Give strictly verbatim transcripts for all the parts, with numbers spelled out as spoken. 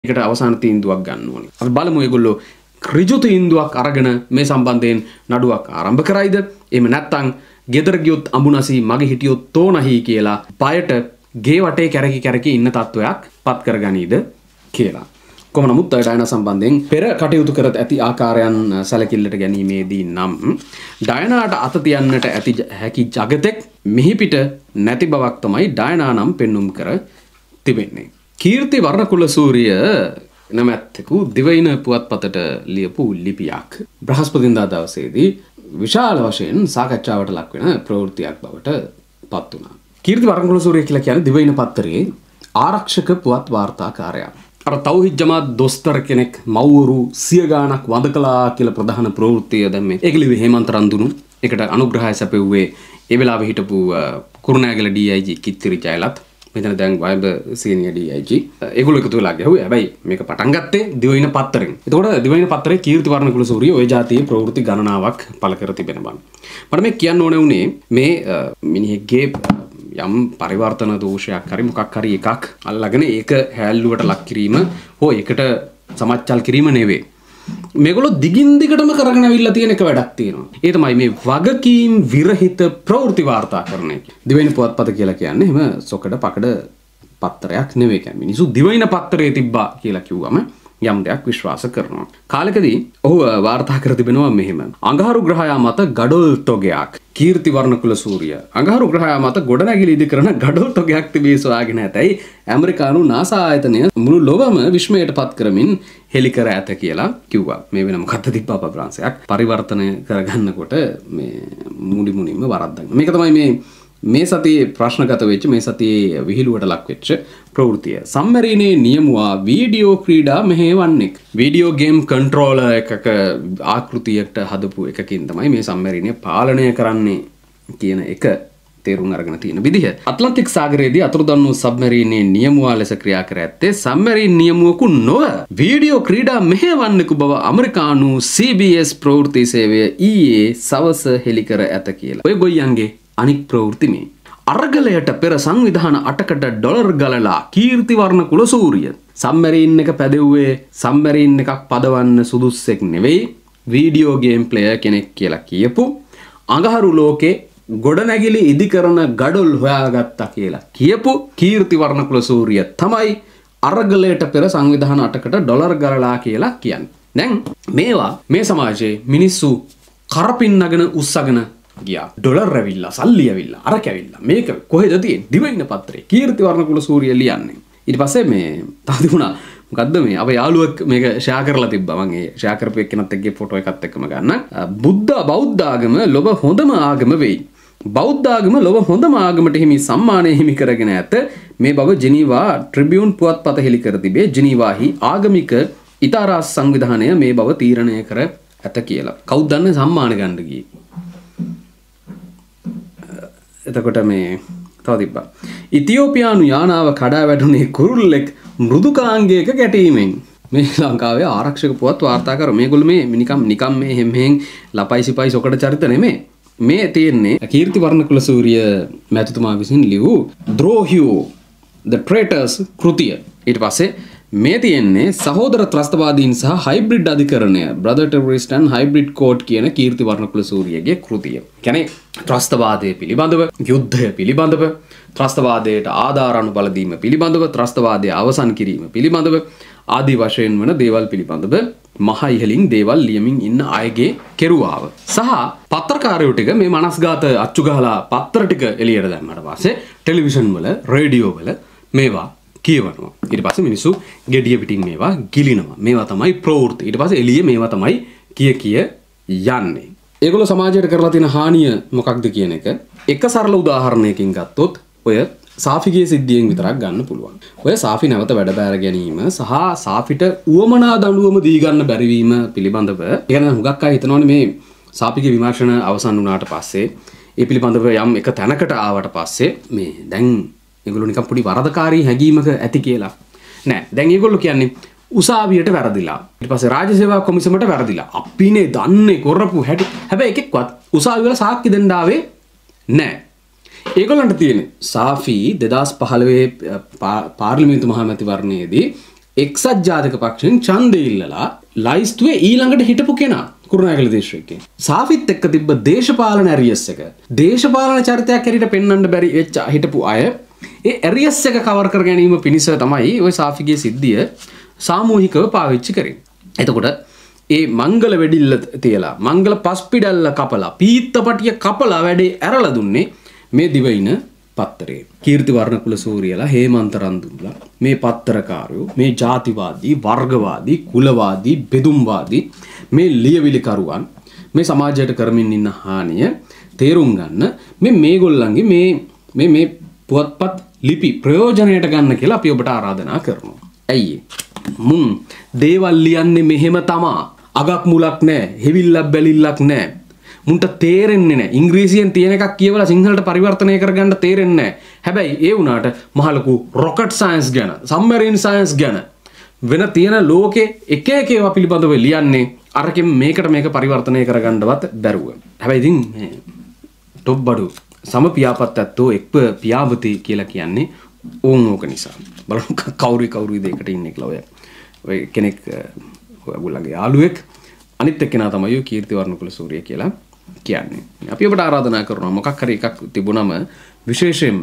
ඒකට අවසාන තීන්දුවක් ගන්න ඕනේ. අපි බලමු ඒගොල්ලෝ ඍජු තීන්දුවක් අරගෙන මේ සම්බන්ධයෙන් නඩුවක් ආරම්භ කරයිද? එහෙම නැත්නම් ගෙදර ගියොත් අඹුනසි මගේ හිටියොත් තෝනහි කියලා පයට ගේ වටේ කැරකි කැරකි ඉන්න තත්වයක් පත් කරගනීද කියලා. කොහොම නමුත් ඩයනා සම්බන්ධයෙන් පෙර කටයුතු කර ඇති ආකාරයන් සැලකිල්ලට ගැනීමේදී නම් ඩයනාට අත තියන්නට ඇති හැකි జగතෙක් මෙහි පිට නැති බවක් තමයි ඩයනා නම් පෙන්눔 කර තිබෙන්නේ. කීර්ති වර්ණකුල සූරිය නමැත්තෙකු දිවයින පුවත්පතට ලියපු ලිපියක් බ්‍රහස්පතින්දා දවසේදී විශාල වශයෙන් සාකච්ඡාවට ලක් වෙන ප්‍රවෘත්තියක් බවට පත් වුණා. කීර්ති වර්ණකුල සූරිය කියලා කියන්නේ දිවයින පත්තරයේ ආරක්ෂක පුවත් වාර්තාකාරයා. අර තෞහිද් ජමාත් දොස්තර කෙනෙක් මව්වරු සිය ගාණක් වඳ කළා කියලා ප්‍රධාන ප්‍රවෘත්තිය දැන් මේ ඒක ලිව්වේ හේමන්ත රන්දුණු. ඒකට අනුග්‍රහය සැපෙව්වේ ඒ වෙලාවේ හිටපු Kurunegala D I G Kiththiri Jayalath. මෙතන දැන් වයිබ සීනියර් ඩී අයි ජී. ඒගොල්ලෝ එකතු වෙලා ගිහුවේ. හැබැයි මේක පටන් ගත්තේ දිවයින පත්තරෙන්. එතකොට දිවයින පත්තරේ කීර්ති වර්ණකුල සූරිය ওই જાතියේ ප්‍රවෘත්ති ගණනාවක් පළ කර තිබෙන බව. මට මේ කියන්න ඕනේ උනේ මේ මිනිහෙක්ගේ යම් පරිවර්තන දෝෂයක් හරි මොකක් හරි එකක් අල්ලගෙන ඒක හැල්ලුවට ලක් කිරීම හෝ ඒකට සමච්චල් කිරීම නෙවෙයි. මේගොල්ලෝ දිගින් දිගටම කරගෙන අවිල්ලා තියෙන එක වැඩක් තියෙනවා. ඒ තමයි මේ වගකීම් විරහිත ප්‍රවෘත්ති වාර්තාකරණය. දිවයින පුවත්පත කියලා කියන්නේ එහෙම සොකඩ පකඩ පත්තරයක් නෙවෙයි. කියන්නේ මිනිස්සු දිවයින පත්තරේ තිබ්බා කියලා කිව්වම යම් දෙයක් විශ්වාස කරනවා. කාලෙකදී ඔහු වාර්තා කර තිබෙනවා මෙහෙම. අඟහරු ග්‍රහයා මත ගඩොල් තොගයක්. කීර්ති වර්ණකුල සූරිය අඟහරු ග්‍රහයා මත ගොඩනැගිලි ඉදි කරන ගඩොල් තොගයක් තිබී සොයාගෙන ඇතැයි ඇමරිකානු නාසා ආයතනය මුළු ලොවම විශ්මයට පත් කරමින් හෙළි කර ඇත කියලා කිව්වා. මේ වෙන මොකක්ද තිබ්බා ප්‍රංශයක් පරිවර්තනය කරගන්නකොට මේ මුඩි මුනින්ම වරද්දන්න. මේක තමයි මේ මේ සතියේ ප්‍රශ්නගත වෙච්ච මේ සතියේ විහිළුවට ලක් වෙච්ච ප්‍රවෘත්තිය. සම්මරීනේ නියමුවා වීඩියෝ ක්‍රීඩා මෙහෙවන්නෙක්. වීඩියෝ ගේම් කන්ට්‍රෝලර් එකක ආකෘතියකට හදපු එකකින් තමයි මේ සම්මරීනේ පාලනය කරන්නේ කියන එක තේරුම් අරගෙන තියෙන විදිහ. ඇට්ලන්ටික් සාගරයේදී අතුරුදන් වූ සබ්මරීනේ නියමුවා ලෙස ක්‍රියා කර ඇත්තේ සම්මරීන් නියමුවෙකු නොව වීඩියෝ ක්‍රීඩා මෙහෙවන්නෙකු බව ඇමරිකානු සී බී එස් ප්‍රවෘත්ති සේවය ඊයේ සවස හෙළි කර ඇත කියලා. ඔය ගොයියන්ගේ අනික් ප්‍රවෘත්ති මේ. අරගලයට පෙර සංවිධාන අටකට ඩොලර් ගලලා කීර්ති වර්ණකුල සූරිය සම්මරීන් එක පැදෙව්වේ සම්මරීන් එකක් පදවන්න සුදුස්සෙක් නෙවෙයි වීඩියෝ ගේම් ප්ලේයර් කෙනෙක් කියලා කියපු අඟහරු ලෝකේ ගොඩනැගිලි ඉදි කරන ගඩොල් හොයාගත්තා කියලා කියපු කීර්ති වර්ණකුල සූරිය තමයි අරගලයට පෙර සංවිධාන අටකට ඩොලර් ගලලා කියලා කියන්නේ. දැන් මේවා මේ සමාජයේ මිනිස්සු කරපින්නගෙන උස්සගෙන ගියා. ඩොලර් ඇවිල්ලා සල්ලි ඇවිල්ලා අරක ඇවිල්ලා මේක කොහෙද තියෙන්නේ? දිවයින පත්‍රේ කීර්ති වර්ණකුල සූරිය ලියන්නේ. ඊට පස්සේ මේ තාදි වුණා මොකද්ද මේ අපේ යාළුවෙක් මේක ෂෙයා කරලා තිබ්බා. මම ඒ ෂෙයා කරපු එක්කෙනත් එක්කේ ෆොටෝ එකත් එක්කම ගන්න. බුද්ධ බෞද්ධ ආගම ලොව හොඳම ආගම වෙයි. බෞද්ධ ආගම ලොව හොඳම ආගමට හිමි සම්මානය හිමි කරගෙන ඇත. මේ බව ජෙනීවා ට්‍රිබියුන් පුවත්පත හෙළි කර තිබේ. ජෙනීවාහි ආගමික ඉතාරාස් සංවිධානය මේ බව තීරණය කර ඇත කියලා. කවුද දන්නේ සම්මාන ගන්න ගියේ? එතකොට මේ තව තිබ්බා. ඉතියෝපියානු යානාව කඩා වැටුනේ කුරුල්ලෙක් මෘදුකාංගයක ගැටීමෙන්. මේ ලංකාවේ ආරක්ෂක පුවත් වාර්තාකර මේගොල්ලෝ මේ නිකම් නිකම් මේ හැම හැම ලපයි සිපයි සොකඩ චරිත නෙමෙයි. මේ තියෙන්නේ කීර්ති වර්ණකුල සූරිය මැතිතුමා විසින් ලියූ ද්‍රෝහියෝ the traitors කෘතිය. ඊට පස්සේ මේ තියෙන්නේ සහෝදර ත්‍රස්තවාදීන් සහ හයිබ්‍රිඩ් අධිකරණය brother terrorist and hybrid court කියන කීර්ති වර්ණකුල සූරියගේ කෘතිය. කියන්නේ ත්‍රස්තවාදයේ පිළිබඳව, යුද්ධය පිළිබඳව, ත්‍රස්තවාදයට ආධාර අනුබල දීම පිළිබඳව, ත්‍රස්තවාදය අවසන් කිරීම පිළිබඳව ආදී වශයෙන් වන දේවල් පිළිබඳව මහ ඉහලින් දේවල් ලියමින් ඉන්න අයගේ කෙරුවාව. සහ පත්‍රකාරයෝ ටික මේ මනස්ගත අච්චු ගහලා පත්‍ර ටික එළියට දැම්මට පස්සේ ටෙලිවිෂන් වල, රේඩියෝ වල මේවා කියවනවා. ඊට පස්සේ මිනිස්සු gediya පිටින් මේවා ගිලිනවා. මේවා තමයි ප්‍රවෘත්ති. ඊට පස්සේ එළියේ මේවා තමයි කිය කිය යන්නේ. ඒගොල්ලෝ සමාජයට කරලා තියෙන හානිය මොකක්ද කියන එක එක සරල උදාහරණයකින් ගත්තොත් ඔය සාෆිගේ සිද්ධියෙන් විතරක් ගන්න පුළුවන්. ඔය සාෆි නැවත වැඩ බැර ගැනීම සහ සාෆිට උවමනා දඬුවම දී ගන්න බැරිවීම පිළිබඳව කියන හුඟක් අය හිතනවනේ මේ සාෆිගේ විමර්ශන අවසන් වුණාට පස්සේ ඒ පිළිබඳව යම් එක තැනකට ආවට පස්සේ මේ දැන් ඒගොල්ලෝ නිකන් පොඩි වරදකාරී හැඟීමක ඇති කියලා. නෑ. දැන් ඒගොල්ලෝ කියන්නේ උසාවියට වැරදිලා. ඊට පස්සේ රාජ්‍ය සේවා කොමිසමට වැරදිලා. අපිනේ දන්නේ කරපු හැටි. හැබැයි එකෙක්වත් උසාවි වල සාක්ෂි දෙන්න ආවේ නෑ. ඒගොල්ලන්ට තියෙන්නේ සාෆි දෙදාස් පහළොව පාර්ලිමේන්තු මහමැතිවරණයේදී එක්සත් ජාතික පක්ෂයෙන් ඡන්දය ඉල්ලලා ලයිස්තුවේ ඊළඟට හිටපු කෙනා කුරුණෑගල දිස්ත්‍රික්කේ. සාෆිත් එක්ක තිබ්බ දේශපාලන ඇරියස් එක. දේශපාලන චරිතයක් හැටියට පෙන්වන්න බැරි වෙච්ච හිටපු අය ඒ ඇරියස් එක කවර් කර ගැනීම පිණිස තමයි ওই සාෆිගේ සිද්ධිය සාමූහිකව පාවිච්චි කරන්නේ. එතකොට ඒ මංගල වෙඩිල්ල තියලා මංගල පස්පිඩල්ල කපලා පීත්තපටිය කපලා වැඩේ ඇරලා දුන්නේ මේ දිවයින පත්තරේ. කීර්ති වර්ණකුල සූරියලා හේමන්ත රන්දුන්ලා මේ පත්තරකාරයෝ මේ ජාතිවාදී වර්ගවාදී කුලවාදී බෙදුම්වාදී මේ ලියවිලිකරුවන් මේ සමාජයට කරමින් ඉන්න හානිය තේරුම් ගන්න මේ මේගොල්ලන්ගේ මේ මේ මේ පුවත්පත් ලිපි ප්‍රයෝජනයට ගන්න කියලා අපි ඔබට ආරාධනා කරනවා. ඇයි මුන් දේවල් ලියන්නේ මෙහෙම තමා. අගක් මුලක් නැහැ, හෙවිල්ලක් බැලිල්ලක් නැහැ. මුන්ට තේරෙන්නේ නැහැ. ඉංග්‍රීසියෙන් තියෙන එකක් කියවලා සිංහලට පරිවර්තනය කරගන්න තේරෙන්නේ නැහැ. හැබැයි ඒ වුණාට මහලකු රොකට් සයන්ස් ගැන, සම්මරීන් සයන්ස් ගැන වෙන තියෙන ලෝකේ එක එක ඒවා පිළිබඳව ලියන්නේ අරකින් මේකට මේක පරිවර්තනය කරගන්නවත් බැරුව. හැබැයි ඉතින් මේ ටොප් බඩු සම පියාපත් ඇත්තෝ එක්ව පියාවතී කියලා කියන්නේ ඕන් ඕක නිසා. බලමු කවුරු කවුරුද එකට ඉන්නේ කියලා ඔය. ඔය කෙනෙක් ඔයගොල්ලන්ගේ යාළුවෙක් අනිත් එක්කෙනා තමයි ඔය කීර්ති වර්ණකුල සූරිය කියලා කියන්නේ. අපි ඔබට ආරාධනා කරනවා මොකක් හරි එකක් තිබුණම විශේෂයෙන්ම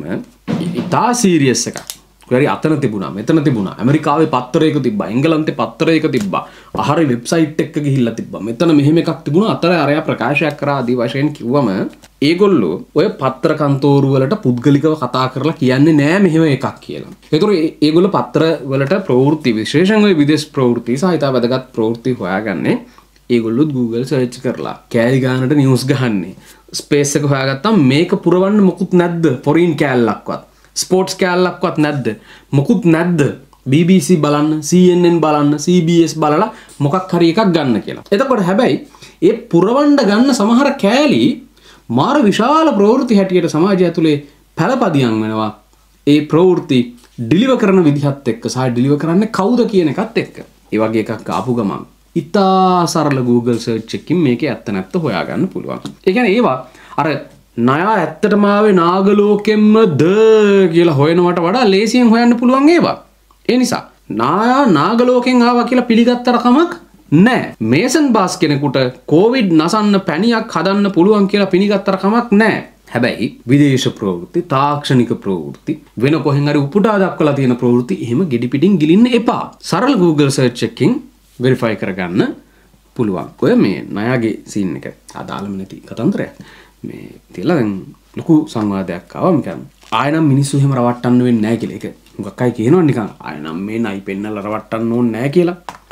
ඉතා සීරියස් එකක්. හරි අතන තිබුණා, මෙතන තිබුණා. ඇමරිකාවේ පත්තරයක තිබ්බා, එංගලන්තේ පත්තරයක තිබ්බා. අහරි වෙබ්සයිට් එකක ගිහිල්ලා තිබ්බා. මෙතන මෙහෙම එකක් තිබුණා. අතර අරයා ප්‍රකාශයක් කරා ආදී වශයෙන් කිව්වම ඒගොල්ලෝ ඔය පත්‍ර කන්තෝරු වලට පුද්ගලිකව කතා කරලා කියන්නේ නෑ මෙහෙම එකක් කියලා. ඒතර ඒගොල්ලෝ පත්‍ර වලට ප්‍රවෘත්ති විශේෂයෙන් ඔය විදේශ ප්‍රවෘත්ති සහ හිතා වැදගත් ප්‍රවෘත්ති හොයාගන්නේ ඒගොල්ලොත් Google search කරලා කෑලි ගානට නිවුස් ගහන්නේ. ස්පේස් එක හොයාගත්තම මේක පුරවන්න මොකුත් නැද්ද? ෆොරින් කෑල්ලක්වත්. ස්පෝර්ට්ස් කෑල්ලක්වත් නැද්ද? මොකුත් නැද්ද? B B C බලන්න, C N N බලන්න, C B S බලලා මොකක් හරි එකක් ගන්න කියලා. එතකොට හැබැයි ඒ පුරවන්න ගන්න සමහර කෑලි මාර විශාල ප්‍රවෘත්ති හැටියට සමාජය ඇතුලේ පළපදියම් වෙනවා. ඒ ප්‍රවෘත්ති ඩිලිවර් කරන විදිහත් එක්ක සහ ඩිලිවර් කරන්නේ කවුද කියන එකත් එක්ක. ඒ වගේ එකක් ආපු ගමන් ඉතා සරල Google search එකකින් මේකේ ඇත්ත නැත්ත හොයාගන්න පුළුවන්. ඒ කියන්නේ ඒවා අර නයා ඇත්තටම ආවේ නාගලෝකෙම්මද කියලා හොයනවට වඩා ලේසියෙන් හොයන්න පුළුවන් ඒවා. ඒ නිසා නායා නාගලෝකෙන් ආවා කියලා පිළිගත්තර කමක් නැහැ. මේසන් බාස් කෙනෙකුට කොවිඩ් නසන්න පැණියක් හදන්න පුළුවන් කියලා පිළිගත්තර කමක් නැහැ. හැබැයි විදේශ ප්‍රවෘත්ති, තාක්ෂණික ප්‍රවෘත්ති, වෙන කොහෙන් හරි උපුටා දක්වලා තියෙන ප්‍රවෘත්ති එහෙම ගෙඩි පිටින් ගිලින්න එපා. සරල Google search එකකින් verify කරගන්න පුළුවන්. ඔය මේ නයාගේ සීන් එක අදාළම නැති කතන්දරයක්. මේ තියලා දැන් ලොකු සංවාදයක් ආවා මම ආයෙනම් මිනිස්සු එහෙම රවට්ටන්න වෙන්නේ නැහැ කියලා. ඒක මොකක් අය කියනවා නිකන් ආයෙනම් මේ නයි පෙන්නලා රවට්ටන්න ඕනේ නැහැ කියලා.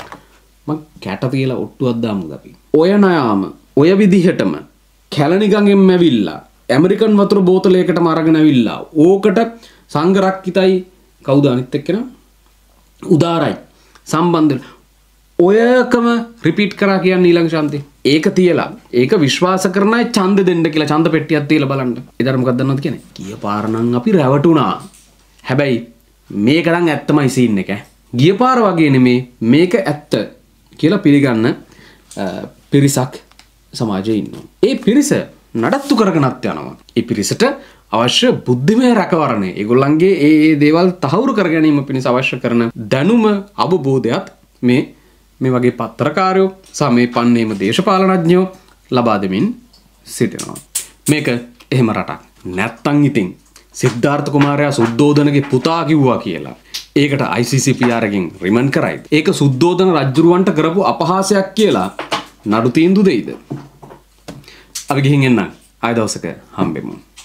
මම කැට තියලා ඔට්ටුවක් දාමුද අපි. ඔය නයාම ඔය විදිහටම කැලණිගඟෙන් ඇවිල්ලා ඇමරිකන් වතුර බෝතලයකටම අරගෙන ඇවිල්ලා ඕකට සංගරක්කිතයි කවුද අනිත් එක්කෙනා උදාරයි සම්බන්ධ ඔයකම රිපීට් කරා කියන්නේ ඊළඟ ශාන්ති. ඒක තියලා ඒක විශ්වාස කරන අය ඡන්ද දෙන්න කියලා ඡන්ද පෙට්ටියක් තියලා බලන්න. ඒතර මොකක්ද දන්නවද කියන්නේ? ගිය පාර නම් අපි රැවටුණා. හැබැයි මේක නම් ඇත්තමයි සීන් එක. ගිය පාර වගේ නෙමේ මේක ඇත්ත කියලා පිළිගන්න පිරිසක් සමාජයේ ඉන්නවා. ඒ පිරිස නඩත්තු කරගෙනත් යනවා. ඒ පිරිසට අවශ්‍ය බුද්ධිමය රැකවරණය. ඒගොල්ලන්ගේ ඒ ඒ දේවල් තහවුරු කර ගැනීම පිණිස අවශ්‍ය කරන දැනුම අවබෝධයත් මේ මේ වගේ පත්‍රකාරයෝ සහ මේ පන්නේම දේශපාලනඥයෝ ලබා දෙමින් සිටිනවා. මේක එහෙම රටක් නැත්තම් ඉතින් සිද්ධාර්ථ කුමාරයා සුද්ධෝදනගේ පුතා කිව්වා කියලා ඒකට I C C P R එකෙන් රිමන්ඩ් කරයිද? ඒක සුද්ධෝදන රජුරවන්ට කරපු අපහාසයක් කියලා නඩු තීන්දුව දෙයිද? අපි ගිහින් එන්න ආය දවසක හම්බෙමු.